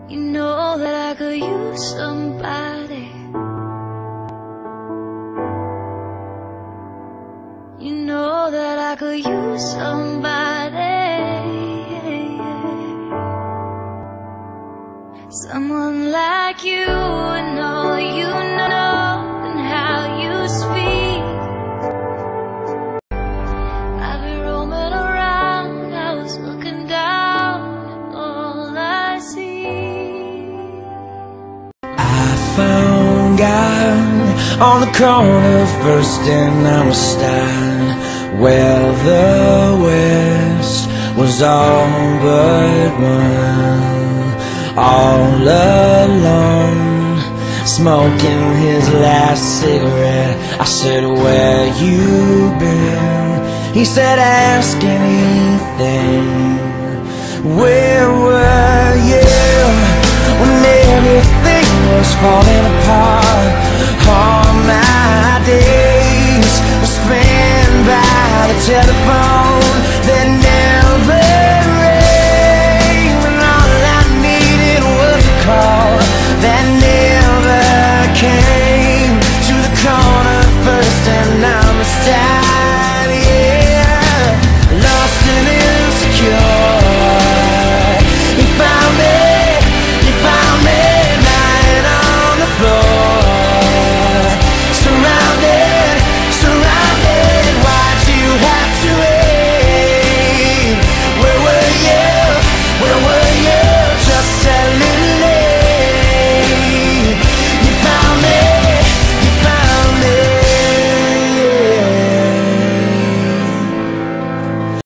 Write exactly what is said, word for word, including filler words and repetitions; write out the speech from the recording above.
You know that I could use somebody. You know that I could use somebody. Someone like you, and all you know, and how you speak. I've been roaming around, I was looking down, and all I see. I found God on the corner of First and Amistad, where the West was all but one. All alone, smoking his last cigarette. I said, where you been? He said, ask anything. Where were you when everything was falling apart? All my days were spent by the telephone.